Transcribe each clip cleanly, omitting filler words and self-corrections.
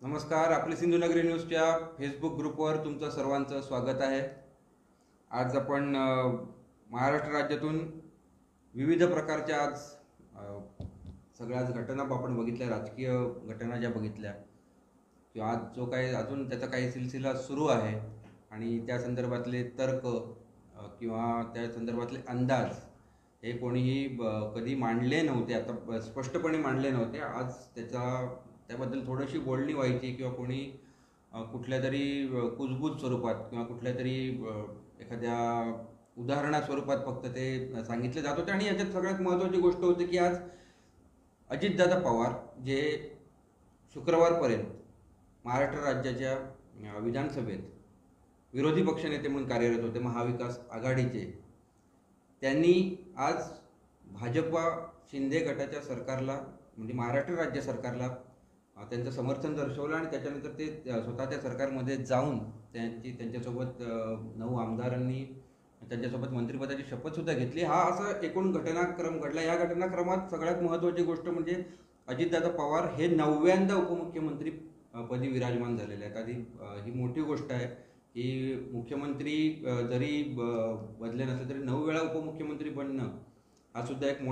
नमस्कार. आपली सिंधुनगरी न्यूजच्या फेसबुक ग्रुपवर तुमचं सर्वांचं स्वागत आहे. आज आपण महाराष्ट्र राज्यातून विविध प्रकारच्या आज सगळ्याच घटना आपण बघितल्या, राजकीय घटना ज्या बघितल्या किंवा आज जो काही अजून त्याचा काही सिलसिला सुरू आहे आणि त्या संदर्भातले तर्क किंवा त्या संदर्भातले अंदाज हे कोणीही कधी मांडले नव्हते, आता स्पष्टपणे मांडले नव्हते. आज त्याबद्दल थोडीशी बोलणी व्हायची किंवा कोणी कुठल्या तरी कुजबूज स्वरूपात किंवा कुठल्या तरी एखाद्या उदाहरणा स्वरूपात फक्त ते सांगितले जात होते. आणि याच्यात सगळ्यात महत्त्वाची गोष्ट होती की आज अजितदादा पवार जे शुक्रवारपर्यंत महाराष्ट्र राज्याच्या विधानसभेत विरोधी पक्षनेते म्हणून कार्यरत होते महाविकास आघाडीचे, त्यांनी आज भाजपा शिंदे गटाच्या सरकारला म्हणजे महाराष्ट्र राज्य सरकारला त्यांचं समर्थन दर्शवलं आणि त्याच्यानंतर ते स्वतःच्या सरकारमध्ये जाऊन त्यांच्यासोबत 9 आमदारांनी त्यांच्यासोबत मंत्रिपदाची शपथसुद्धा घेतली. हा असा एकूण घटनाक्रम घडला. या घटनाक्रमात सगळ्यात महत्त्वाची गोष्ट म्हणजे अजितदादा पवार हे 9व्यांदा उपमुख्यमंत्री पदी विराजमान झालेले आहेत. आधी ही मोठी गोष्ट आहे की मुख्यमंत्री जरी बदले नसले तरी 9 वेळा उपमुख्यमंत्री बनणं हा सुद्धा एक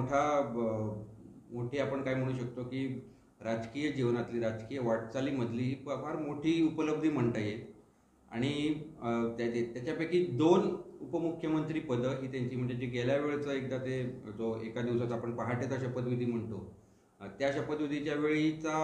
मोठी आपण काय म्हणू शकतो की राजकीय जीवनातली, राजकीय वाटचालीमधली ही फार मोठी उपलब्धी म्हणता येईल. आणि त्याच्यापैकी 2 उपमुख्यमंत्री पदं ही त्यांची म्हणजे जे गेल्या वेळेचं एकदा ते जो एका दिवसात आपण पहाटेचा शपथविधी म्हणतो त्या शपथविधीच्या वेळीचा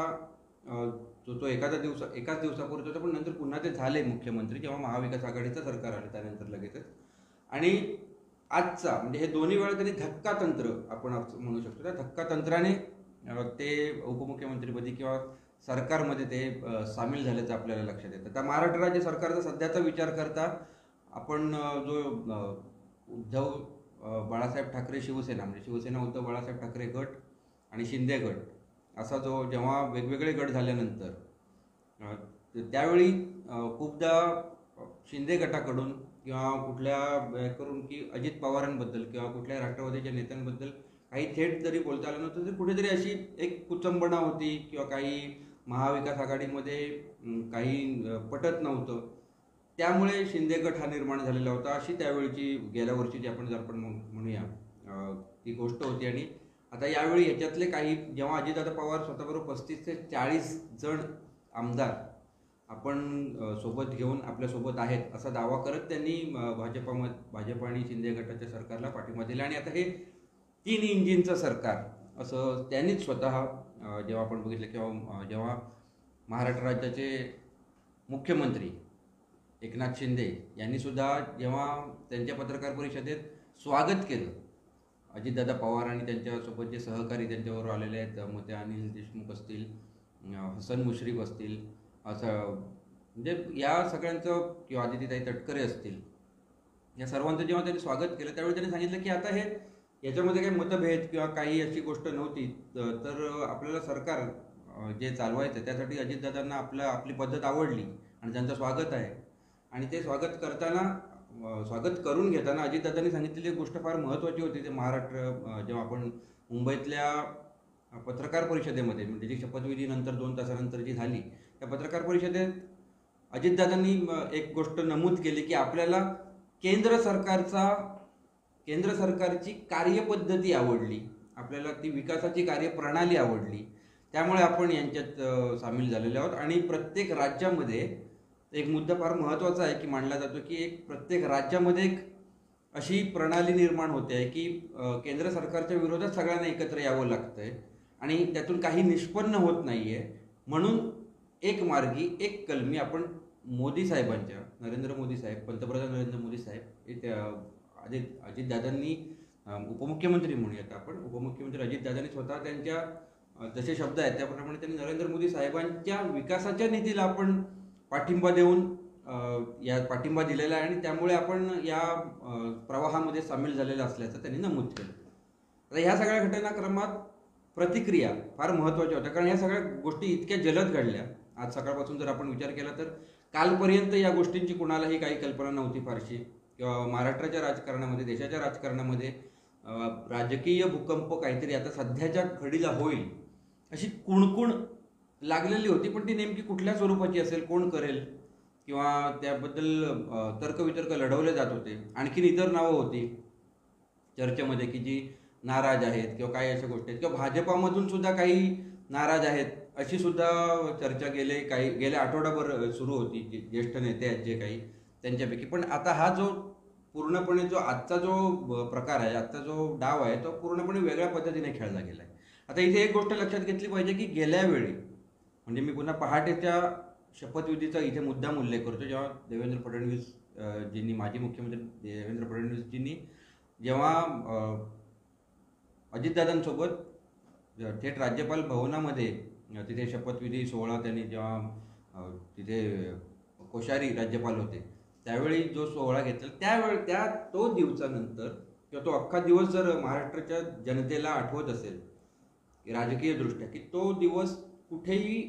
तो एकाच दिवसापूर्वी होता, पण नंतर पुन्हा ते झाले मुख्यमंत्री जेव्हा महाविकास आघाडीचं सरकार आलं त्यानंतर लगेचच. आणि आजचा म्हणजे हे दोन्ही वेळा त्यांनी धक्कातंत्र आपण म्हणू शकतो, त्या धक्कातंत्राने ते उपमुख्यमंत्रीपदी किंवा सरकारमध्ये ते सामील झाल्याचं आपल्याला लक्षात येतं. त्या महाराष्ट्र राज्य सरकारचा सध्याचा विचार करता आपण जो उद्धव बाळासाहेब ठाकरे शिवसेना म्हणजे शिवसेना उद्धव बाळासाहेब ठाकरे गट आणि शिंदे गट असा जो जेव्हा वेगवेगळे गट झाल्यानंतर त्यावेळी खूपदा शिंदे गटाकडून किंवा कुठल्या करून की अजित पवारांबद्दल किंवा कुठल्या राष्ट्रवादीच्या नेत्यांबद्दल काही थेट जरी बोलता आलं नव्हतं तरी कुठेतरी अशी एक कुचंबणा होती किंवा काही महाविकास आघाडीमध्ये काही पटत नव्हतं. त्यामुळे शिंदे गट हा निर्माण झालेला होता. अशी त्यावेळीची गेल्या वर्षीची आपण जर आपण म्हणूया ती गोष्ट होती. आणि आता यावेळी ह्याच्यातले काही जेव्हा अजितदादा पवार स्वतःबरोबर 35 ते 40 जण आमदार आपण सोबत घेऊन आपल्यासोबत आहेत असा दावा करत त्यांनी भाजप आणि शिंदे गटाच्या सरकारला पाठिंबा दिला. आणि आता हे 3 इंजिनचं सरकार असं त्यांनीच स्वतः जेव्हा आपण बघितलं किंवा जेव्हा महाराष्ट्र राज्याचे मुख्यमंत्री एकनाथ शिंदे यांनी सुद्धा जेव्हा त्यांच्या पत्रकार परिषदेत स्वागत केलं अजितदादा पवार आणि त्यांच्यासोबत जे सहकारी त्यांच्याबरोबर आलेले आहेत, मग ते अनिल देशमुख असतील, हसन मुश्रीफ असतील, असं म्हणजे या सगळ्यांचं किंवा आदितीताई तटकरे असतील, या सर्वांचं जेव्हा त्यांनी स्वागत केलं त्यावेळी त्यांनी सांगितलं की आता हे याच्यामध्ये काही मतभेद किंवा काही अशी गोष्ट नव्हती, तर आपल्याला सरकार जे चालवायचं त्यासाठी अजितदादांना आपली पद्धत आवडली आणि त्यांचं स्वागत आहे. आणि ते स्वागत करून घेताना अजितदादांनी सांगितलेली गोष्ट फार महत्त्वाची होती. ते महाराष्ट्र जेव्हा आपण मुंबईतल्या पत्रकार परिषदेमध्ये म्हणजे जी शपथविधी नंतर 2 तासानंतर जी झाली त्या पत्रकार परिषदेत अजितदादांनी एक गोष्ट नमूद केली की आपल्याला केंद्र सरकारची कार्यपद्धती आवडली, आपल्याला ती विकासाची कार्यप्रणाली आवडली, त्यामुळे आपण यांच्यात सामील झालेले आहोत. आणि प्रत्येक राज्यामध्ये एक मुद्दा फार महत्त्वाचा आहे की मांडला जातो की प्रत्येक राज्यामध्ये एक अशी प्रणाली निर्माण होते आहे की केंद्र सरकारच्या विरोधात सगळ्यांना एकत्र यावं लागतंय आणि त्यातून काही निष्पन्न होत नाही आहे. म्हणून एक मार्गी एक कलमी आपण नरेंद्र मोदी साहेब, पंतप्रधान नरेंद्र मोदी साहेब, अजितदादांनी उपमुख्यमंत्री म्हणूयात आपण, उपमुख्यमंत्री अजितदादांनी स्वतः त्यांच्या जसे शब्द आहेत त्याप्रमाणे त्यांनी नरेंद्र मोदी साहेबांच्या विकासाच्या नीतीला आपण पाठिंबा दिलेला आहे आणि त्यामुळे आपण या प्रवाहामध्ये सामील झालेलं असल्याचं त्यांनी नमूद केलं. आता ह्या सगळ्या घटनाक्रमात प्रतिक्रिया फार महत्त्वाच्या होत्या, कारण ह्या सगळ्या गोष्टी इतक्या जलद घडल्या. आज सकाळपासून जर आपण विचार केला तर कालपर्यंत या गोष्टींची कुणालाही काही कल्पना नव्हती फारशी, किंवा महाराष्ट्राच्या राजकारणामध्ये, देशाच्या राजकारणामध्ये राजकीय भूकंप काहीतरी आता सध्याच्या घडीला होईल अशी कुणकुण लागलेली होती, पण ती नेमकी कुठल्या स्वरूपाची असेल, कोण करेल, किंवा त्याबद्दल तर्कवितर्क लढवले जात होते. आणखीन इतर नावं होती चर्चेमध्ये की जी नाराज आहेत किंवा काही अशा गोष्टी आहेत, किंवा भाजपामधून सुद्धा काही नाराज आहेत अशी सुद्धा चर्चा गेल्या आठवडाभर सुरू होती. ज्येष्ठ नेते आहेत जे काही त्यांच्यापैकी. पण आता हा जो पूर्णपणे जो आजचा जो प्रकार आहे, आजचा जो डाव आहे, तो पूर्णपणे वेगळ्या पद्धतीने खेळला गेला आहे. आता इथे एक गोष्ट लक्षात घेतली पाहिजे की गेल्या वेळी, म्हणजे मी पुन्हा पहाटेच्या शपथविधीचा इथे मुद्दाम उल्लेख करतो, जेव्हा देवेंद्र फडणवीस जींनी, माजी मुख्यमंत्री देवेंद्र फडणवीसजींनी जेव्हा अजितदादांसोबत थेट राज्यपाल भवनामध्ये तिथे शपथविधी सोहळा त्यांनी जेव्हा तिथे कोश्यारी राज्यपाल होते त्यावेळी जो सोहळा घेतला, तो दिवसानंतर किंवा तो अख्खा दिवस जर महाराष्ट्राच्या जनतेला आठवत असेल राजकीय दृष्ट्या, की तो दिवस कुठेही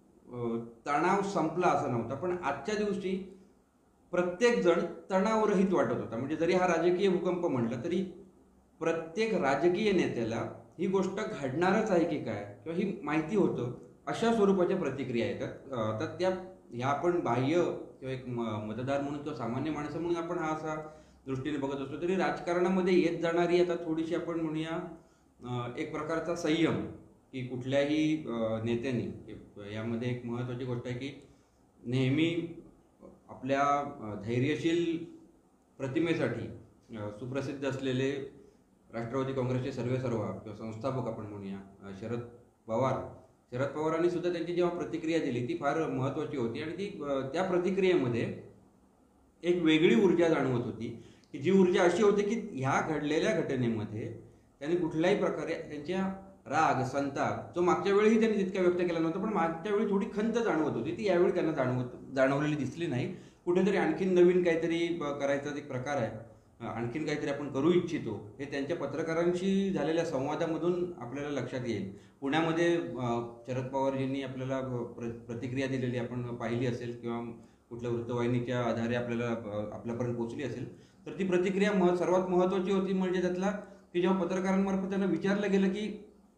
तणाव संपला असं नव्हता. पण आजच्या दिवशी प्रत्येक जण तणावरहित वाटत होता. म्हणजे जरी हा राजकीय भूकंप म्हटलं तरी प्रत्येक राजकीय नेत्याला ही गोष्ट घडणारच आहे की काय, किंवा ही माहिती होतं, अशा स्वरूपाच्या प्रतिक्रिया येतात. तर ह्या आपण बाह्य किंवा एक मतदार म्हणून किंवा सामान्य माणसं म्हणून आपण हा असा दृष्टीने बघत असतो. तरी राजकारणामध्ये येत जाणारी आता थोडीशी आपण म्हणूया एक प्रकारचा संयम, की कुठल्याही नेत्यांनी, यामध्ये एक महत्त्वाची गोष्ट आहे की नेहमी आपल्या धैर्यशील प्रतिमेसाठी सुप्रसिद्ध असलेले राष्ट्रवादी काँग्रेसचे सर्वेसर्वा किंवा संस्थापक आपण म्हणूया शरद पवारांनी सुद्धा त्यांची जेव्हा प्रतिक्रिया दिली ती फार महत्त्वाची होती. आणि त्या प्रतिक्रियेमध्ये एक वेगळी ऊर्जा जाणवत होती, की जी ऊर्जा अशी होती की ह्या घडलेल्या घटनेमध्ये त्यांनी कुठल्याही प्रकारे त्यांच्या राग, संताप, जो मागच्या वेळीही त्यांनी तितका व्यक्त केला नव्हता, पण मागच्या वेळी थोडी खंत जाणवत होती, ती यावेळी त्यांना जाणवलेली दिसली नाही. कुठेतरी आणखीन नवीन काहीतरी करायचा एक प्रकार आहे, आणखीन काहीतरी आपण करू इच्छितो, हे त्यांच्या पत्रकारांशी झालेल्या संवादामधून आपल्याला लक्षात येईल. पुण्यामध्ये शरद पवारजींनी आपल्याला प्रतिक्रिया दिलेली आपण पाहिली असेल, किंवा कुठल्या वृत्तवाहिनीच्या आधारे आपल्यापर्यंत पोहोचली असेल. तर ती प्रतिक्रिया सर्वात महत्त्वाची होती. म्हणजे त्यातला की जेव्हा पत्रकारांमार्फत त्यांना विचारलं गेलं की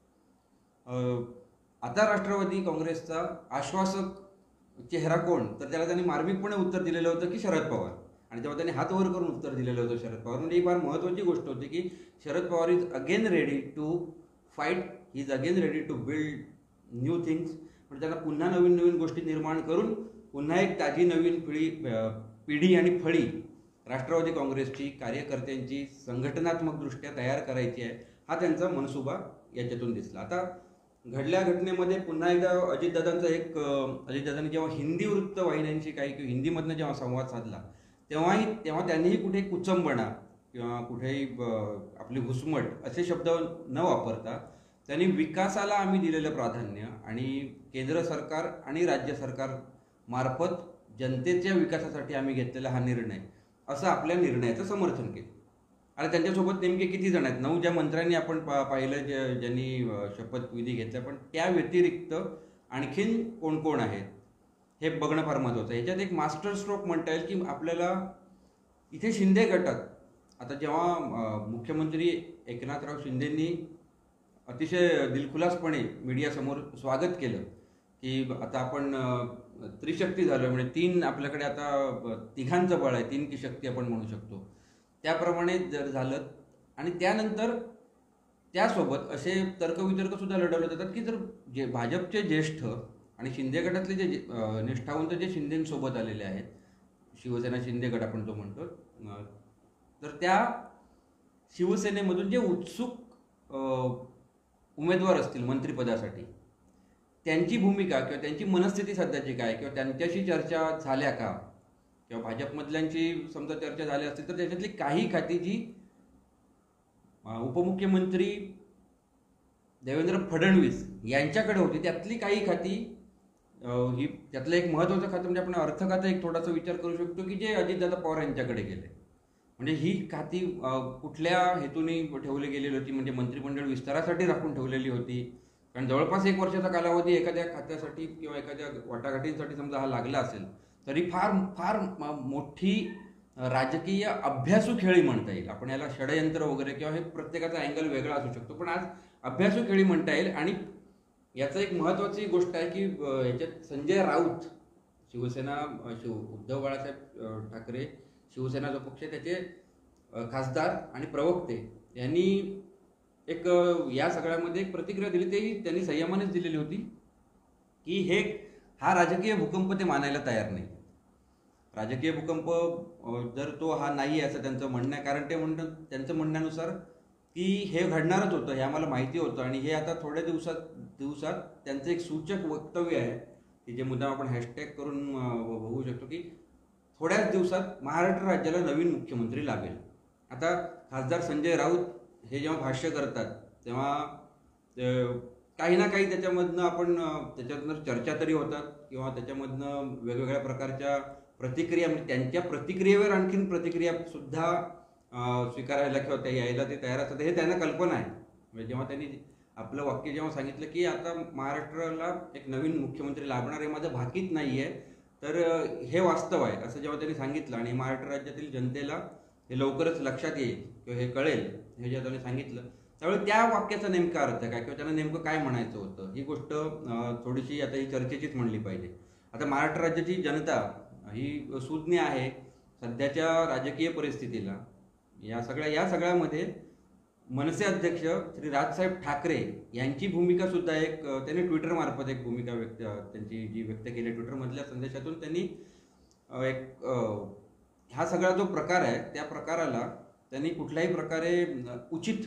आता राष्ट्रवादी काँग्रेसचा आश्वासक चेहरा कोण, तर त्याला त्यांनी मार्मिकपणे उत्तर दिलेलं होतं की शरद पवार. आणि तेव्हा त्यांनी हात वर करून उत्तर दिलेलं होतं शरद पवार. म्हणजे ही फार महत्त्वाची गोष्ट होती की Sharad Pawar is again ready to fight, he is again ready to build new things. म्हणजे त्यांना पुन्हा नवीन नवीन गोष्टी निर्माण करून पुन्हा एक ताजी नवीन पिढी आणि फळी राष्ट्रवादी काँग्रेसची कार्यकर्त्यांची संघटनात्मकदृष्ट्या तयार करायची आहे, हा त्यांचा मनसुबा याच्यातून दिसला. आता घडल्या घटनेमध्ये पुन्हा एकदा अजितदादांनी जेव्हा हिंदी वृत्तवाहिन्यांशी किंवा हिंदीमधनं जेव्हा संवाद साधला तेव्हा त्यांनीही कुठे कुचंबणा किंवा कुठेही आपली घुसमट असे शब्द न वापरता त्यांनी विकासाला आम्ही दिलेलं प्राधान्य आणि केंद्र सरकार आणि राज्य सरकार मार्फत जनतेच्या विकासासाठी आम्ही घेतलेला हा निर्णय, असं आपल्या निर्णयाचं समर्थन केलं. आणि त्यांच्यासोबत नेमके किती जण आहेत? 9 ज्या मंत्र्यांनी आपण पाहिलं ज्यांनी शपथविधी घेतला, पण त्या व्यतिरिक्त आणखीन कोण कोण आहेत हे बघणं फार महत्त्वाचं आहे. ह्याच्यात एक मास्टर स्ट्रोक म्हणता येईल की आपल्याला इथे शिंदे गटात आता जेव्हा मुख्यमंत्री एकनाथराव शिंदेंनी अतिशय दिलखुलासपणे मीडियासमोर स्वागत केलं की आता आपण त्रिशक्ती झालो, म्हणजे 3 आपल्याकडे आता तिघांचं बळ आहे, 3 की शक्ती आपण म्हणू शकतो, त्याप्रमाणे जर झालं. आणि त्यानंतर त्यासोबत असे तर्कवितर्क सुद्धा लढवले जातात की जर भाजपचे ज्येष्ठ आणि शिंदे गटातले जे निष्ठावंत जे शिंदेसोबत आलेले आहेत, शिवसेना शिंदे गट आपण जो म्हणतो, तर त्या शिवसेनेमधून जे उत्सुक उमेदवार असतील मंत्रिपदासाठी, त्यांची भूमिका किंवा त्यांची मनस्थिती सध्याची काय, किंवा त्यांच्याशी चर्चा झाल्या का, किंवा भाजपमधल्यांची समजा चर्चा झाली असतील तर त्याच्यातली काही खाती जी उपमुख्यमंत्री देवेंद्र फडणवीस यांच्याकडे होती त्यातली काही खाती, त्यातलं एक महत्त्वाचं खातं म्हणजे आपण अर्थ खातं एक थोडासा विचार करू शकतो की जे अजितदादा पवार यांच्याकडे गेले. म्हणजे ही खाती कुठल्या हेतूने ठेवली गेलेली होती, म्हणजे मंत्रिमंडळ विस्तारासाठी राखून ठेवलेली होती. कारण जवळपास 1 वर्षाचा कालावधी एखाद्या खात्यासाठी किंवा एखाद्या वाटाघाटींसाठी समजा हा लागला असेल तरी फार फार मोठी राजकीय अभ्यासू खेळी म्हणता येईल. आपण याला षडयंत्र वगैरे किंवा हे प्रत्येकाचा अँगल वेगळा असू शकतो, पण आज अभ्यासू खेळी म्हणता येईल. आणि याचं एक महत्त्वाची गोष्ट आहे की याच्यात संजय राऊत शिवसेना उद्धव बाळासाहेब ठाकरे शिवसेना जो पक्ष आहे त्याचे खासदार आणि प्रवक्ते यांनी एक या सगळ्यामध्ये एक प्रतिक्रिया दिली, तेही त्यांनी संयमानेच दिलेली होती की हा राजकीय भूकंप ते मानायला तयार नाही. राजकीय भूकंप जर तो हा नाही असं त्यांचं म्हणणं आहे, कारण त्यांचं म्हणण्यानुसार की हे घडणारच होतं, हे आम्हाला माहिती होतं आणि हे आता थोड्या दिवसात त्यांचं एक सूचक वक्तव्य आहे की जे मुद्दा आपण हॅशटॅग करून बघू शकतो की थोड्याच दिवसात महाराष्ट्र राज्याला नवीन मुख्यमंत्री लाभेल. आता खासदार संजय राऊत हे जेव्हा भाष्य करतात तेव्हा काही ना काही त्याच्यामधनं त्याच्यातनं चर्चा तरी होतात किंवा त्याच्यामधनं वेगवेगळ्या प्रकारच्या प्रतिक्रिया, म्हणजे त्यांच्या प्रतिक्रियेवर आणखीन प्रतिक्रिया सुद्धा स्वीकारायला किंवा त्या यायला ते तयार असतात, हे त्यांना कल्पना आहे. म्हणजे जेव्हा त्यांनी आपलं वाक्य जेव्हा सांगितलं की आता महाराष्ट्राला एक नवीन मुख्यमंत्री लाभणार आहे, माझं भाकीत नाही आहे, तर हे वास्तव आहे असं जेव्हा त्यांनी सांगितलं आणि महाराष्ट्र राज्यातील जनतेला हे लवकरच लक्षात येईल किंवा हे कळेल हे जेव्हा त्यांनी सांगितलं, त्यावेळी त्या वाक्याचा नेमका अर्थ काय किंवा त्यांना नेमकं काय म्हणायचं होतं ही गोष्ट थोडीशी आता ही चर्चेचीच म्हणली पाहिजे. आता महाराष्ट्र राज्याची जनता ही सुज्ञ आहे सध्याच्या राजकीय परिस्थितीला. या सगळ्यामध्ये मनसे अध्यक्ष श्री राजसाहेब ठाकरे यांची भूमिका सुद्धा त्यांनी ट्विटर मार्फत एक भूमिका त्यांची जी व्यक्त केली ट्विटरमधल्या संदेशातून, त्यांनी हा सगळा जो प्रकार आहे त्या प्रकाराला त्यांनी कुठल्याही प्रकारे उचित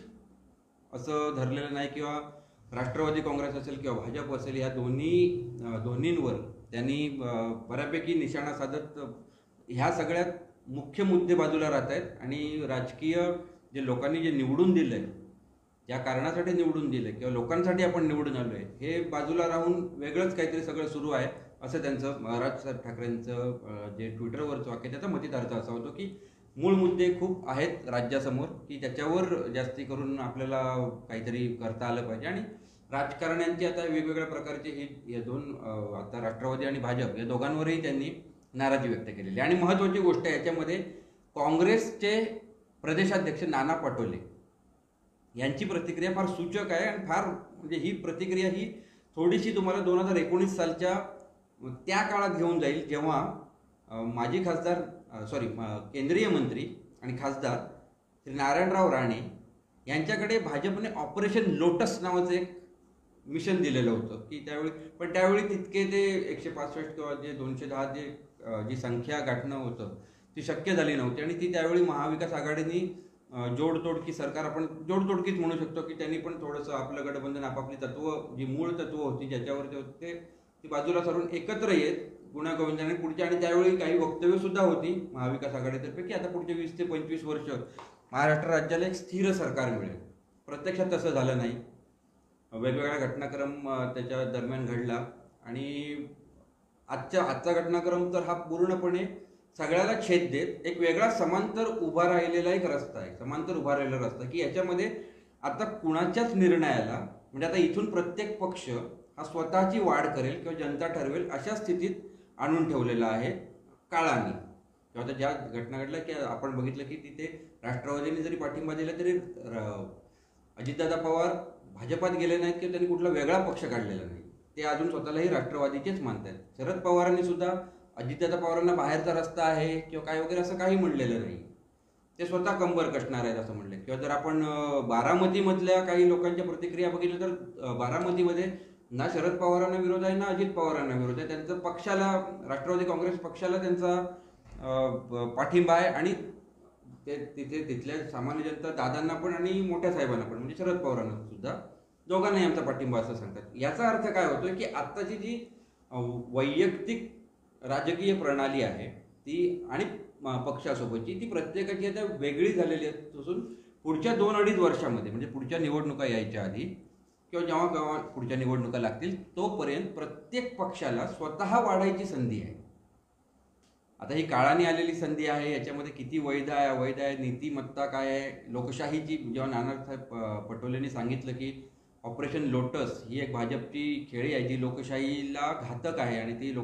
असं धरलेलं नाही किंवा राष्ट्रवादी काँग्रेस असेल किंवा भाजप असेल या दोन्हींवर त्यांनी बऱ्यापैकी निशाणा साधत ह्या सगळ्यात मुख्य मुद्दे बाजूला राहत आहेत आणि राजकीय जे लोकांनी जे निवडून दिलंय, ज्या कारणासाठी निवडून दिलंय किंवा लोकांसाठी आपण निवडून आलोय, हे बाजूला राहून वेगळंच काहीतरी सगळं सुरू आहे असं त्यांचं राजसाहेब ठाकरेंचं जे ट्विटरवरचं वाक्य त्याचा मतित अर्थ असा होतो की मूळ मुद्दे खूप आहेत राज्यासमोर की त्याच्यावर जास्ती करून आपल्याला काहीतरी करता आलं पाहिजे. आणि राजकारण्यांची आता वेगवेगळ्या प्रकारचे हे दोन आता राष्ट्रवादी आणि भाजप या दोघांवरही त्यांनी नाराजी व्यक्त केलेली. आणि महत्त्वाची गोष्ट याच्यामध्ये काँग्रेसचे प्रदेशाध्यक्ष नाना पटोले यांची प्रतिक्रिया फार सूचक आहे आणि फार म्हणजे ही प्रतिक्रिया ही थोडीशी तुम्हाला 2019 सालच्या त्या काळात घेऊन जाईल जेव्हा माजी केंद्रीय मंत्री आणि खासदार श्री नारायणराव राणे यांच्याकडे भाजपने ऑपरेशन लोटस नावाचं एक मिशन दिलेलं होतं की त्यावेळी तितके ते 165 किंवा जे 210 जी संख्या गाठणं होतं ती शक्य झाली नव्हती आणि ती त्यावेळी महाविकास आघाडीने जोडतोडकी सरकार आपण जोडतोडकीच म्हणू शकतो की त्यांनी पण थोडंसं आपलं गठबंधन आपापली जी मूळ तत्व होती ज्याच्यावरती होते ती बाजूला सरून एकत्र येत गुण्यागोविंदाने पुढच्या आणि त्यावेळी काही वक्तव्य सुद्धा होती महाविकास आघाडीतर्फे की आता पुढचे 20 ते 25 वर्ष महाराष्ट्र राज्याला एक स्थिर सरकार मिळेल. प्रत्यक्षात तसं झालं नाही. वेगवेगळ्या घटनाक्रम त्याच्या दरम्यान घडला आणि आजचा घटनाक्रम तर हा पूर्णपणे सगळ्याला छेद देत एक वेगळा समांतर उभा राहिलेला एक रस्ता आहे, समांतर उभा राहिलेला रस्ता की याच्यामध्ये आता कुणाच्याच निर्णयाला म्हणजे आता इथून प्रत्येक पक्ष हा स्वतःची वाढ करेल किंवा जनता ठरवेल अशा स्थितीत आणून ठेवलेला आहे काळाने. किंवा आता ज्या घटना घडल्या की आपण बघितलं की तिथे राष्ट्रवादीने जरी पाठिंबा दिला तरी अजितदादा पवार भाजपात गेले नाहीत किंवा त्यांनी कुठला वेगळा पक्ष काढलेला नाही, ते अजून स्वतःलाही राष्ट्रवादीचेच मानतात. शरद पवारांनी सुद्धा अजितदादा पवारांना बाहेरचा रस्ता आहे किंवा काय वगैरे असं काही म्हणलेलं नाही, ते स्वतः कंबर कसणार आहेत असं म्हणले. किंवा जर आपण बारामतीमधल्या काही लोकांच्या प्रतिक्रिया बघितल्या तर बारामतीमध्ये ना शरद पवारांना विरोध आहे ना अजित पवारांना विरोध आहे, त्यांचं पक्षाला राष्ट्रवादी काँग्रेस पक्षाला त्यांचा पाठिंबा आहे आणि तिथल्या सामान्य जनता दादांना पण आणि मोठ्या साहेबांना पण म्हणजे शरद पवारांना सुद्धा दोघांनाही आमचा पाठिंबा असं सांगतात. याचा अर्थ काय होतोय की आत्ताची जी वैयक्तिक राजकीय प्रणाली आहे ती आणि पक्षासोबतची ती प्रत्येकाची आता वेगळी झालेली असून पुढच्या 2-2.5 वर्षामध्ये म्हणजे पुढच्या निवडणुका यायच्या आधी किंवा जेव्हा पुढच्या निवडणुका लागतील तोपर्यंत प्रत्येक पक्षाला स्वतः वाढायची संधी आहे. आता ही काळाने आलेली संधी आहे, याच्यामध्ये किती वैध आहे अवैध आहे, नीतिमत्ता काय आहे, लोकशाहीची जेव्हा नानासाहेब पटोलेंनी सांगितलं की ऑपरेशन लोटस ही एक भाजपची खेळी आहे जी लोकशाहीला घातक आहे आणि ती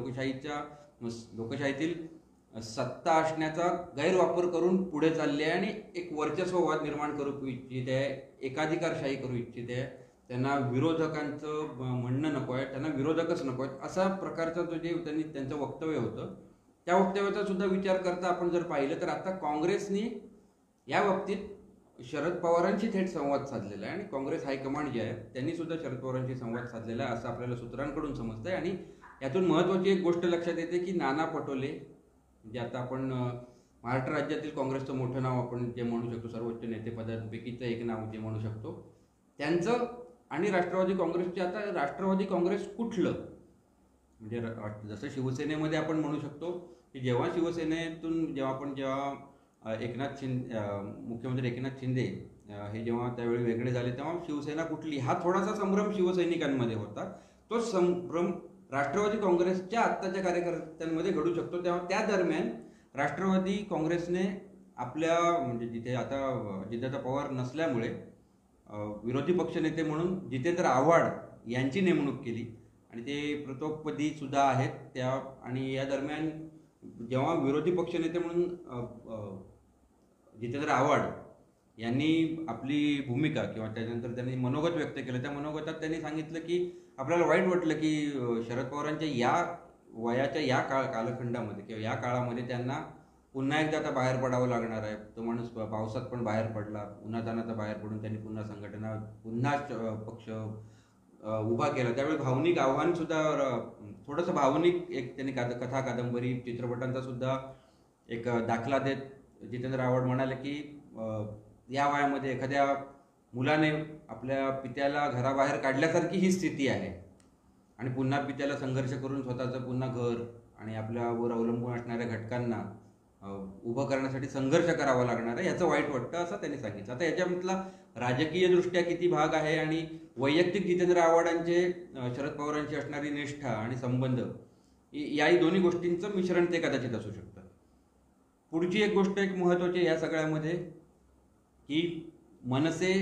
लोकशाहीतील सत्ता असण्याचा गैरवापर करून पुढे चालली आहे आणि एक वर्चस्ववाद निर्माण करू इच्छित आहे, एकाधिकारशाही करू इच्छित आहे. त्यांना विरोधकांचं म्हणणं नको आहे, त्यांना विरोधकच नको आहेत, असा प्रकारचं जो जे त्यांचं वक्तव्य होतं, त्या वक्तव्याचा सुद्धा विचार करता आपण जर पाहिलं तर आता काँग्रेसने या बाबतीत शरद पवारांशी थेट संवाद साधलेला आहे आणि काँग्रेस हायकमांड जे आहे त्यांनी सुद्धा शरद पवारांशी संवाद साधलेला आहे असं आपल्याला सूत्रांकडून समजतंय. आणि यातून महत्त्वाची एक गोष्ट लक्षात येते की नाना पटोले, जे आता आपण महाराष्ट्र राज्यातील काँग्रेसचं मोठं नाव आपण जे म्हणू शकतो, सर्वोच्च नेतेपदांपैकीचं एक नाव जे म्हणू शकतो, त्यांचं आणि राष्ट्रवादी काँग्रेसचे आता राष्ट्रवादी काँग्रेस कुठलं, म्हणजे जसं शिवसेनेमध्ये आपण म्हणू शकतो की जेव्हा शिवसेनेतून जेव्हा एकनाथ शिंदे, मुख्यमंत्री एकनाथ शिंदे हे जेव्हा त्यावेळी वेगळे झाले तेव्हा शिवसेना कुठली हा थोडासा संभ्रम शिवसैनिकांमध्ये होता. तो संभ्रम राष्ट्रवादी काँग्रेसच्या आत्ताच्या कार्यकर्त्यांमध्ये घडू शकतो. तेव्हा त्या दरम्यान राष्ट्रवादी काँग्रेसने आपल्या म्हणजे जिथे आता अजितदादा पवार नसल्यामुळे विरोधी पक्षनेते म्हणून जितेंद्र आव्हाड यांची नेमणूक केली आणि ते प्रतोपदी सुद्धा आहेत त्या. आणि या दरम्यान जेव्हा विरोधी पक्षनेते म्हणून जितेंद्र आव्हाड यांनी आपली भूमिका किंवा त्यानंतर त्यांनी मनोगत व्यक्त केलं, त्या मनोगतात त्यांनी सांगितलं की आपल्याला वाईट वाटलं की शरद पवारांच्या या वयाच्या या कालखंडामध्ये किंवा या काळामध्ये त्यांना पुन्हा एकदा आता बाहेर पडावं लागणार आहे. तो माणूस पावसात पण बाहेर पडला, उन्हातानाचा बाहेर पडून त्यांनी पुन्हा संघटना पुन्हा पक्ष उभा केला. त्यावेळी भावनिक आव्हान सुद्धा थोडंसं भावनिक एक त्यांनी कथा कादंबरी चित्रपटांचा सुद्धा एक दाखला देत जितेंद्र आव्हाड म्हणाले की या वयामध्ये एखाद्या मुलाने आपल्या पित्याला घराबाहेर काढल्यासारखी ही स्थिती आहे आणि पुन्हा पित्याला संघर्ष करून स्वतःचं पुन्हा घर आणि आपल्यावर अवलंबून असणाऱ्या घटकांना उभं करण्यासाठी संघर्ष करावा लागणार आहे, याचं वाईट वाटतं असं त्यांनी सांगितलं. आता याच्यामधला राजकीय दृष्ट्या किती भाग आहे आणि वैयक्तिक जितेंद्र आव्हाडांचे शरद पवारांची असणारी निष्ठा आणि संबंध याही दोन्ही गोष्टींचं मिश्रण ते कदाचित असू शकतं. पुढची एक गोष्ट एक महत्त्वाची या सगळ्यामध्ये की मनसे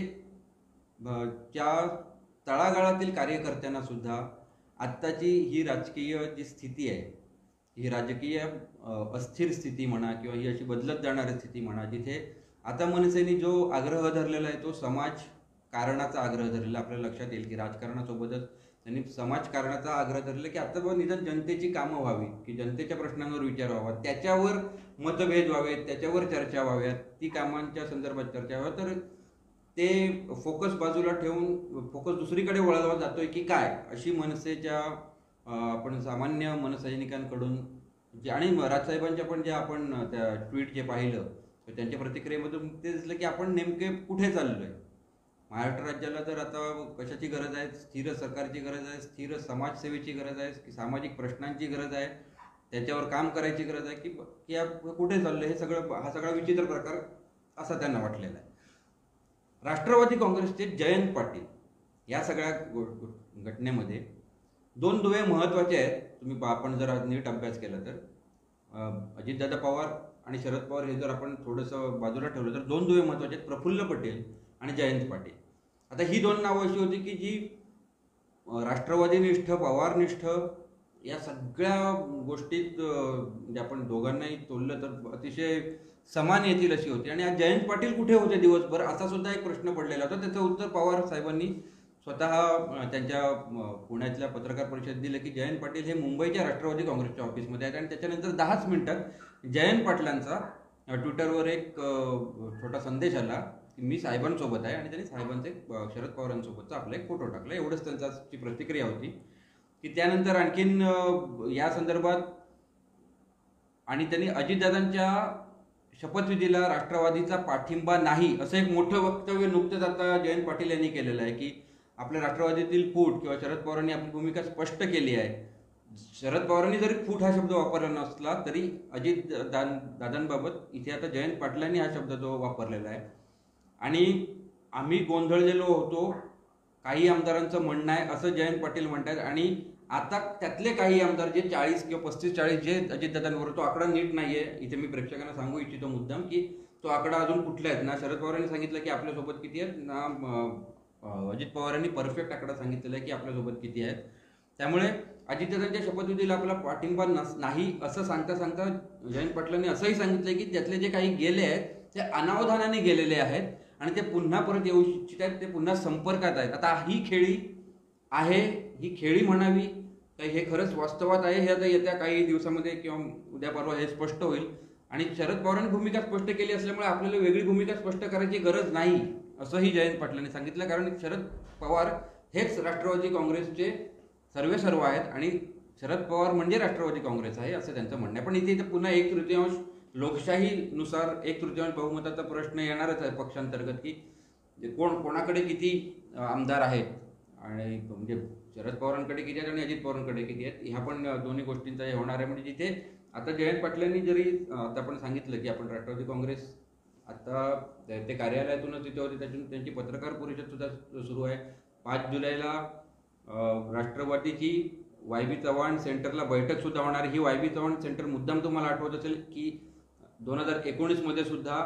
च्या तळागाळातील कार्यकर्त्यांना सुद्धा आत्ताची ही राजकीय जी स्थिती आहे, ही राजकीय अस्थिर स्थिती म्हणा किंवा ही अशी बदलत जाणारी स्थिती म्हणा, जिथे आता मनसेने जो आग्रह धरलेला आहे तो समाजकारणाचा आग्रह धरलेला. आपल्याला लक्षात येईल की राजकारणासोबतच त्यांनी समाजकारणाचा आग्रह धरला की आता बघ निदान जनतेची कामं व्हावी, की जनतेच्या प्रश्नांवर विचार व्हावा, त्याच्यावर मतभेद व्हावेत, त्याच्यावर चर्चा व्हाव्यात, ती कामांच्या संदर्भात चर्चा व्हाव्या. तर ते फोकस बाजूला ठेवून फोकस दुसरीकडे वळवला जातोय की काय, अशी मनसेच्या आपण सामान्य मनसैनिकांकडून जे आणि राजसाहेबांच्या पण जे आपण त्या ट्विट जे पाहिलं तर त्यांच्या प्रतिक्रियेमधून ते दिसलं की आपण नेमके कुठे चाललोय. महाराष्ट्र राज्याला तर आता कशाची गरज आहे, स्थिर सरकारची गरज आहे, स्थिर समाजसेवेची गरज आहे, की सामाजिक प्रश्नांची गरज आहे, त्याच्यावर काम करायची गरज आहे की कुठे चाललं हे सगळं, हा सगळा विचित्र प्रकार असा त्यांना वाटलेला आहे. राष्ट्रवादी काँग्रेसचे जयंत पाटील या सगळ्या घटनेमध्ये दोन दुवे महत्त्वाचे आहेत. तुम्ही आपण जर नीट अभ्यास केला तर अजितदादा पवार आणि शरद पवार हे जर आपण थोडंसं बाजूला ठेवलं तर दोन दुवे महत्त्वाचे आहेत, प्रफुल्ल पटेल आणि जयंत पाटील. आता ही दोन नावं अशी होती की जी राष्ट्रवादीनिष्ठ पवारनिष्ठ या सगळ्या गोष्टीत म्हणजे आपण दोघांनाही तोललं तर अतिशय समान येतील अशी होती. आणि आज जयंत पाटील कुठे होते दिवसभर असा सुद्धा एक प्रश्न पडलेला होता. त्याचं उत्तर पवार साहेबांनी स्वतः त्यांच्या पुण्यातल्या पत्रकार परिषदेत दिलं की जयंत पाटील हे मुंबईच्या राष्ट्रवादी काँग्रेसच्या ऑफिसमध्ये आहेत. आणि त्याच्यानंतर 10च मिनिटात जयंत पाटलांचा ट्विटरवर एक छोटा संदेश आला की मी साहेबांसोबत आहे आणि त्यांनी साहेबांचे शरद पवारांसोबतचा आपला एक फोटो टाकला. एवढंच त्यांची प्रतिक्रिया होती. की त्यानंतर आणखीन या संदर्भात आणि त्यांनी अजितदादांच्या शपथविधीला राष्ट्रवादीचा पाठिंबा नाही असं एक मोठं वक्तव्य नुकतंच आता जयंत पाटील यांनी केलेलं आहे की आपल्या राष्ट्रवादीतील फूट किंवा शरद पवारांनी आपली भूमिका स्पष्ट केली आहे. शरद पवारांनी जरी फूट हा शब्द वापरला नसला तरी अजित दादांबाबत इथे आता जयंत पाटलांनी हा शब्द जो वापरलेला आहे. आणि आम्ही गोंधळलेलो होतो, काही आमदारांचं म्हणणं आहे असं जयंत पाटील म्हणतात. आणि आता त्यातले काही आमदार जे 40 किंवा 35-40 जे अजितदादांवर, तो आकडा नीट नाहीये, इथे मी प्रेक्षकांना सांगू इच्छितो मुद्दाम की तो आकडा अजून कुठला आहेत ना. शरद पवारांनी सांगितलं की आपल्यासोबत किती आहेत ना, अजित पवारांनी परफेक्ट आकडा सांगितलेला आहे की आपल्यासोबत किती आहेत. त्यामुळे अजितदादांच्या शपथविधीला आपला पाठिंबा नाही असं सांगता जयंत पाटलांनी असंही सांगितलंय की त्यातले जे काही गेले आहेत ते अनावधानाने गेलेले आहेत आणि ते पुन्हा परत येऊ इच्छित आहेत, ते पुन्हा संपर्कात आहेत. आता ही खेळी आहे, ही खेळी म्हणावी का हे खरंच वास्तवात आहे, हे आता येत्या काही दिवसामध्ये किंवा उद्या परवा हे स्पष्ट होईल. आणि शरद पवारांनी भूमिका स्पष्ट केली असल्यामुळे आपल्याला वेगळी भूमिका स्पष्ट करायची गरज नाही असंही जयंत पाटलांनी सांगितलं. कारण शरद पवार हेच राष्ट्रवादी काँग्रेसचे सर्वेसर्व आहेत आणि शरद पवार म्हणजे राष्ट्रवादी काँग्रेस आहे असं त्यांचं म्हणणं आहे. पण इथे पुन्हा 1/3 लोकशाहीनुसार 1/3 बहुमताचा प्रश्न येणारच आहे पक्षांतर्गत, की कोणाकडे किती आमदार आहेत आणि म्हणजे शरद पवारांकडे किती आहेत आणि अजित पवारांकडे किती आहेत, ह्या पण दोन्ही गोष्टींचा हे होणार आहे. म्हणजे जिथे आता जयंत पाटलांनी जरी आता आपण सांगितलं की आपण राष्ट्रवादी काँग्रेस आता ते कार्यालयातूनच तिथे होते, त्यातून त्यांची पत्रकार परिषद सुद्धा सुरू आहे. 5 जुलैला राष्ट्रवादीची वाय.बी. चव्हाण सेंटरला बैठक सुद्धा होणार. ही वाय.बी. चव्हाण सेंटर मुद्दाम तुम्हाला आठवत असेल की 2019 मध्ये सुद्धा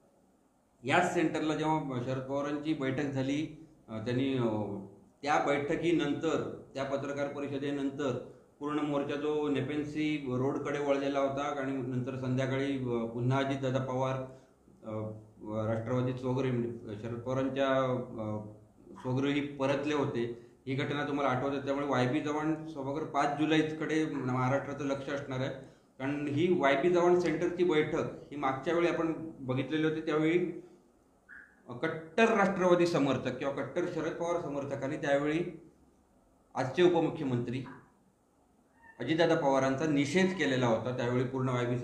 याच सेंटरला जेव्हा शरद पवारांची बैठक झाली, त्यांनी त्या बैठकीनंतर त्या पत्रकार परिषदेनंतर पूर्ण मोर्चा जो नेपेन्सी रोडकडे वळलेला होता आणि नंतर संध्याकाळी पुन्हा अजितदादा पवार राष्ट्रवादी स्वगृही म्हणजे शरद पवारांच्या स्वगृही परतले होते. ही घटना तुम्हाला आठवते. त्यामुळे वाय.बी. चव्हाण सभागृह 5 जुलैकडे महाराष्ट्राचं लक्ष असणार आहे. कारण ही वाय.बी. चव्हाण सेंटरची बैठक ही मागच्या वेळी आपण बघितलेली होती, त्यावेळी कट्टर राष्ट्रवादी समर्थक किंवा कट्टर शरद पवार समर्थकांनी त्यावेळी आजचे उपमुख्यमंत्री अजितदादा पवारांचा निषेध केलेला होता. त्यावेळी पूर्ण वाय.बी.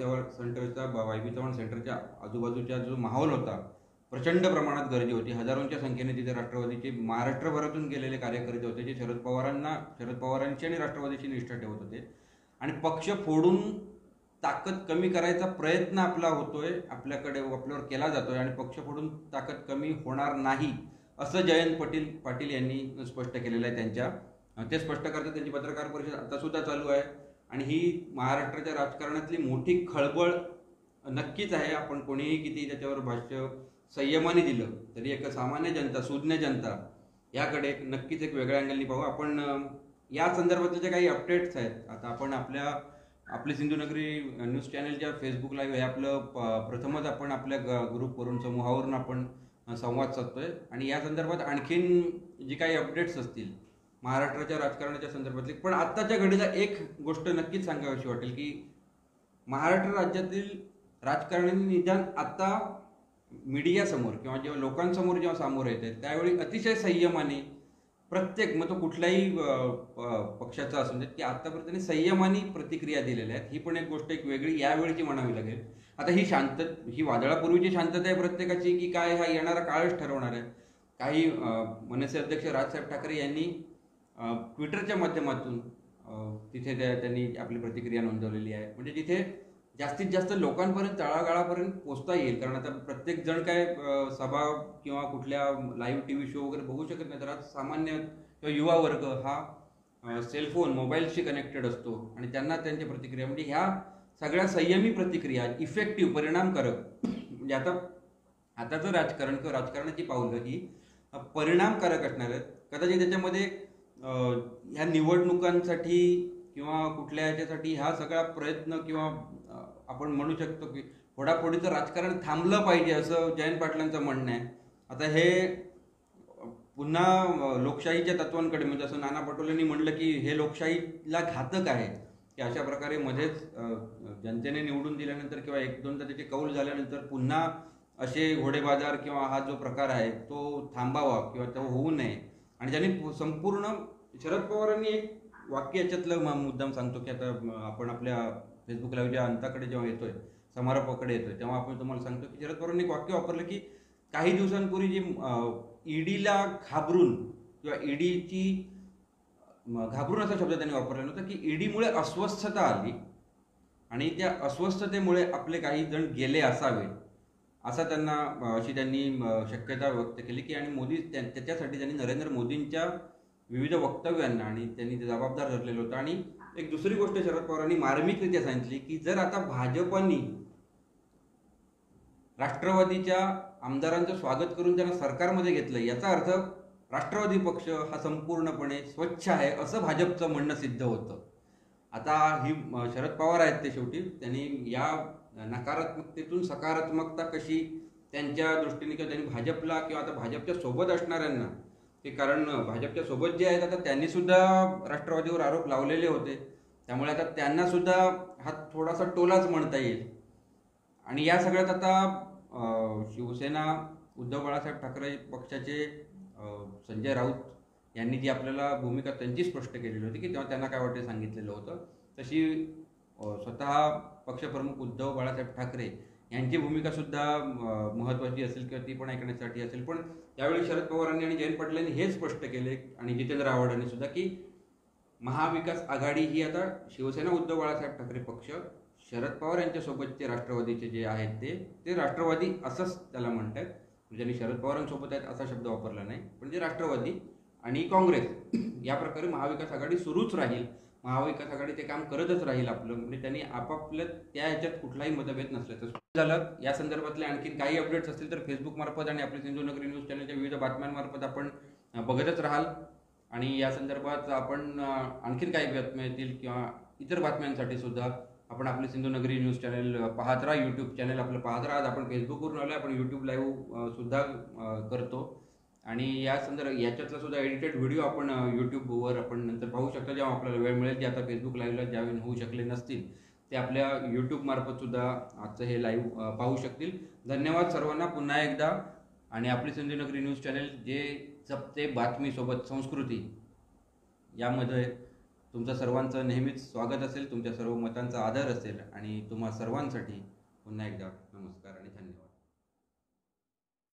चव्हाण सेंटरच्या आजूबाजूचा जो माहोल होता, प्रचंड प्रमाणात गर्दी होती. हजारोंच्या संख्येने तिथे राष्ट्रवादीचे महाराष्ट्रभरातून गेलेले कार्यकर्ते होते, जे शरद पवारांची आणि राष्ट्रवादीची निष्ठा ठेवत होते. आणि पक्ष फोडून ताकद कमी करायचा प्रयत्न आपला होतोय, आपल्यावर केला जातोय आणि पक्ष फोडून ताकद कमी होणार नाही असं जयंत पाटील यांनी स्पष्ट केलेलं आहे. ते स्पष्ट करतात. त्यांची पत्रकार परिषद आता सुद्धा चालू आहे आणि ही महाराष्ट्राच्या राजकारणातली मोठी खळबळ नक्कीच आहे. आपण कोणीही किती त्याच्यावर भाष्य संयमाने दिलं तरी एक सामान्य जनता, सुज्ञ जनता याकडे नक्कीच एक वेगळ्या अँगलनी पाहू. आपण या संदर्भातले जे काही अपडेट्स आहेत, आता आपण आपली सिंधुनगरी न्यूज चॅनलच्या फेसबुक लाईव्ह हे आपलं प्रथमच आपण आपल्या ग्रुपवरून समूहावरून आपण संवाद साधतोय आणि या संदर्भात आणखीन जी काही अपडेट्स असतील महाराष्ट्राच्या राजकारणाच्या संदर्भातली, पण आत्ताच्या घडीला एक गोष्ट नक्कीच सांगावीशी वाटेल की महाराष्ट्र राज्यातील राजकारणी निदान आता मीडियासमोर किंवा जेव्हा लोकांसमोर जेव्हा सामोरं येत आहेत त्यावेळी अतिशय संयमाने प्रत्येक मग तो कुठल्याही पक्षाचा असून देत की आतापर्यंत संयमाने प्रतिक्रिया दिलेल्या आहेत. ही पण एक गोष्ट एक वेगळी यावेळीची म्हणावी लागेल. आता ही वादळापूर्वीची शांतता आहे प्रत्येकाची की काय, हा येणारा काळच ठरवणार आहे. काही मनसे अध्यक्ष राजसाहेब ठाकरे यांनी ट्विटरच्या माध्यमातून तिथे त्यांनी आपली प्रतिक्रिया नोंदवलेली आहे. म्हणजे जिथे जास्तीत जास्त लोकांपर्यंत तळागाळापर्यंत पोहोचता येईल. कारण आता प्रत्येक जण काय सभा किंवा कुठल्या लाईव्ह टी व्ही शो वगैरे बघू शकत नाही. तर आज सामान्य किंवा युवा वर्ग हा सेलफोन मोबाईलशी कनेक्टेड असतो आणि त्यांना त्यांच्या प्रतिक्रिया म्हणजे ह्या सगळ्या संयमी प्रतिक्रिया इफेक्टिव्ह परिणामकारक म्हणजे आताचं राजकारण किंवा राजकारणाची पावलं ही परिणामकारक असणार आहेत. कदाचित त्याच्यामध्ये ह्या निवडणुकांसाठी किंवा कुठल्या ह्याच्यासाठी हा सगळा प्रयत्न किंवा आपण म्हणू शकतो की फोडाफोडीचं राजकारण थांबलं पाहिजे असं जयंत पाटलांचं म्हणणं आहे. आता हे पुन्हा लोकशाहीच्या तत्वांकडे म्हणजे असं नाना पटोलेंनी म्हणलं की हे लोकशाहीला घातक आहे की अशा प्रकारे मध्येच जनतेने निवडून दिल्यानंतर किंवा 1-2दा त्याचे कौल झाल्यानंतर पुन्हा असे घोडेबाजार किंवा हा जो प्रकार आहे तो थांबावा किंवा तो होऊ नये. आणि ज्यांनी संपूर्ण शरद पवारांनी एक वाक्य याच्यातलं मुद्दाम सांगतो की आता आपण आपल्या फेसबुक लाईव्हच्या अंताकडे जेव्हा येतोय, समारोपाकडे येतोय, तेव्हा आपण तुम्हाला सांगतो की शरद पवारांनी एक वाक्य वापरलं की काही दिवसांपूर्वी जी ईडीला घाबरून किंवा ईडीची घाबरून असा शब्द त्यांनी वापरला नव्हता की ईडीमुळे अस्वस्थता आली आणि त्या अस्वस्थतेमुळे आपले काही जण गेले असावे असा अशी त्यांनी शक्यता व्यक्त केली की आणि मोदी त्याच्यासाठी त्यांनी नरेंद्र मोदींच्या विविध वक्तव्यांना आणि त्यांनी जबाबदार धरलेलं होतं. आणि एक दुसरी गोष्ट शरद पवारांनी मार्मिकरित्या सांगितली की जर आता भाजपनी राष्ट्रवादीच्या आमदारांचं स्वागत करून त्यांना सरकारमध्ये घेतलं याचा अर्थ राष्ट्रवादी पक्ष हा संपूर्णपणे स्वच्छ आहे असं भाजपचं म्हणणं सिद्ध होतं. आता ही शरद पवार आहेत ते शेवटी त्यांनी या नकारात्मकतेतून सकारात्मकता कशी त्यांच्या दृष्टीने किंवा त्यांनी भाजपला किंवा आता भाजपच्या सोबत असणाऱ्यांना ते, कारण भाजपच्या सोबत जे आहेत आता त्यांनी सुद्धा राष्ट्रवादीवर आरोप लावलेले होते, त्यामुळे आता त्यांना सुद्धा हा थोडासा टोलाच म्हणता येईल. आणि या सगळ्यात आता शिवसेना उद्धव बाळासाहेब ठाकरे पक्षाचे संजय राऊत यांनी जी आपल्याला भूमिका त्यांची स्पष्ट केलेली होती की तेव्हा त्यांना काय वाटते सांगितलेलं होतं, तशी स्वतः पक्षप्रमुख उद्धव बाळासाहेब ठाकरे यांची भूमिका सुद्धा महत्त्वाची असेल किंवा ती पण ऐकण्यासाठी असेल. पण त्यावेळी शरद पवारांनी आणि जयंत पाटलांनी हे स्पष्ट केले आणि जितेंद्र आव्हाडांनी सुद्धा की महाविकास आघाडी ही आता शिवसेना उद्धव बाळासाहेब ठाकरे पक्ष शरद पवार यांच्यासोबतचे राष्ट्रवादीचे जे आहेत ते राष्ट्रवादी असंच त्याला म्हणतात. म्हणजे त्यांनी शरद पवारांसोबत आहेत असा शब्द वापरला नाही, पण जे राष्ट्रवादी आणि काँग्रेस या प्रकारे महाविकास आघाडी सुरूच राहील, महाविकास आघाडी ते काम करतच राहील आपलं. म्हणजे त्यांनी आपापल्या त्या ह्याच्यात कुठलाही मतभेद नसल्याचं झालं. या संदर्भातले आणखी काही अपडेट्स असतील तर फेसबुक मार्फत आणि आपल्या सिंधुनगरी न्यूज चॅनलच्या विविध बातम्यांमार्फत आपण बघतच राहाल. आणि या संदर्भात आपण आणखीन काही बातम्या येतील किंवा इतर बातम्यांसाठी सुद्धा आपण आपले सिंधुनगरी न्यूज चॅनल पाहत राहा, यूट्यूब चॅनल आपलं पाहत राहा. आपण फेसबुकवरून आलो, आपण यूट्यूब लाईव्ह सुद्धा करतो आणि याच्यातला सुद्धा एडिटेड व्हिडिओ आपण यूट्यूबवर आपण नंतर पाहू शकता जेव्हा आपल्याला वेळ मिळेल. जे आता फेसबुक लाईव्हला ज्यावेळी होऊ शकले नसतील ते आपल्या यूट्यूब मार्फत सुद्धा आजचं हे लाईव्ह पाहू शकतील. धन्यवाद सर्वांना पुन्हा एकदा. आणि आपली सिंधुनगरी न्यूज चॅनल जे जपते बातमीसोबत संस्कृती यामध्ये तुमचं सर्वांचं नेहमीच स्वागत असेल, तुमच्या सर्व मतांचा आदर असेल आणि तुम्हा सर्वांसाठी पुन्हा एकदा नमस्कार आणि